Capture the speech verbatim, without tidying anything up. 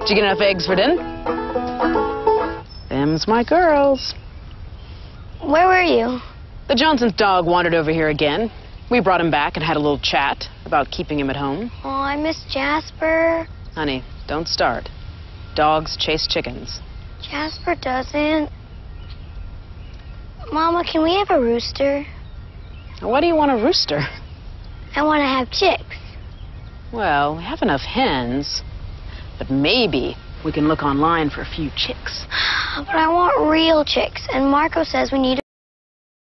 Did you get enough eggs for dinner? Them's my girls. Where were you? The Johnson's dog wandered over here again. We brought him back and had a little chat about keeping him at home. Oh, I miss Jasper. Honey, don't start. Dogs chase chickens. Jasper doesn't. Mama, can we have a rooster? Why do you want a rooster? I want to have chicks. Well, we have enough hens, but maybe we can look online for a few chicks. But I want real chicks, and Marco says we need